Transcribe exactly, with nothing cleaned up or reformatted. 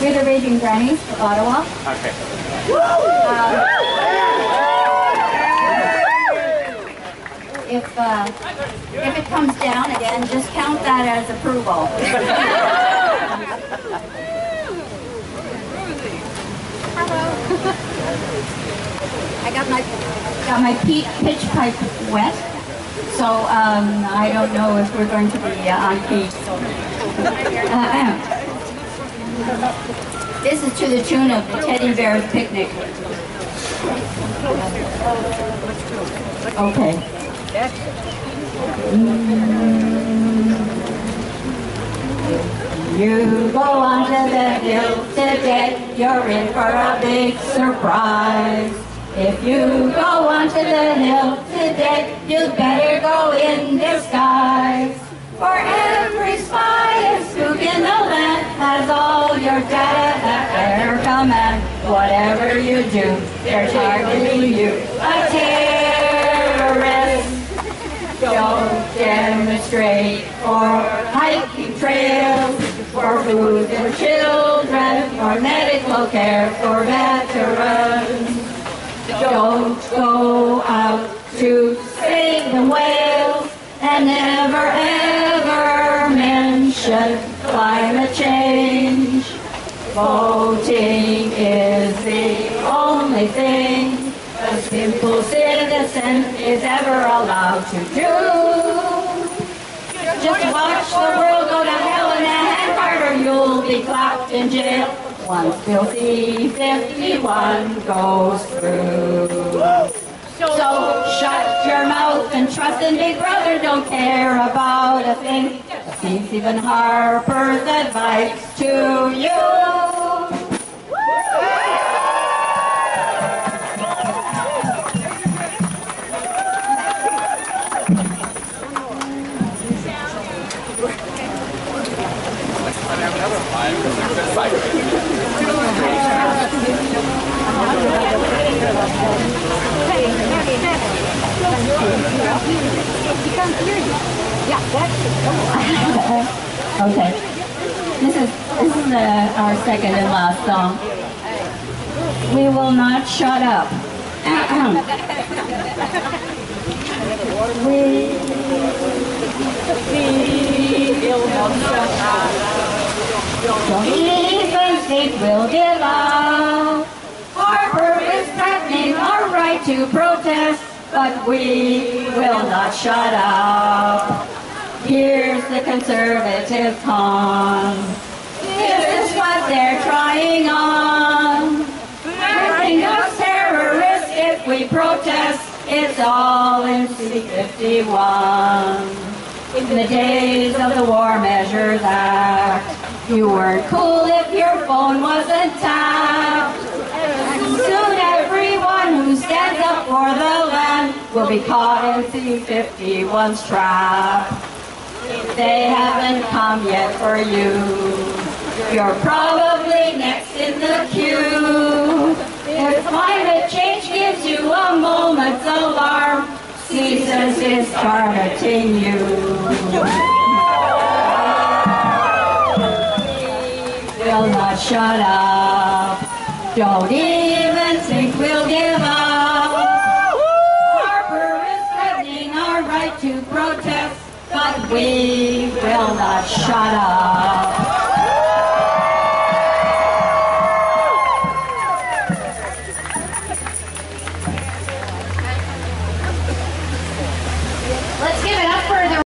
We're the Raging Grannies of Ottawa. Okay. Uh, if, uh, if it comes down again, just count that as approval. I got my got my peak pitch pipe wet, so um, I don't know if we're going to be uh, on peak. Uh, this is to the tune of the Teddy Bear's Picnic. Okay. You go onto the hill today, you're in for a big surprise. If you go onto the hill today, you'd better go in disguise. For every spy and spook in the land has all your data at their command. Whatever you do, they're targeting you. A terrorist. Don't demonstrate for hiking trails, for food and children, for medical care for veterans. Don't go out to save the whales, and never ever mention climate change. Voting is the only thing a simple citizen is ever allowed to do. Just watch the world go to hell in a handcart, or you'll be clapped in jail once Bill C fifty-one goes through. So shut your mouth and trust in Big Brother, don't care about a thing. Seems even Harper's advice to you. Okay, this is this is the, our second and last song. We will not shut up. we, we will not shut up. Don't even think we'll give up. Harper is threatening our right to protest, but we will not shut up. Here's the conservative con. This is what they're trying on. Making us terrorists if we protest. It's all in C fifty-one. In the days of the War Measures Act, you weren't cool if your phone wasn't tapped. Soon everyone who stands up for the land will be caught in C fifty-one's trap. They haven't come yet for you. You're probably next in the queue. If climate change gives you a moment's alarm, CSIS is targeting you. We'll not shut up. Don't even think we'll give up. Harper is threatening our right to protest, but we will not shut up.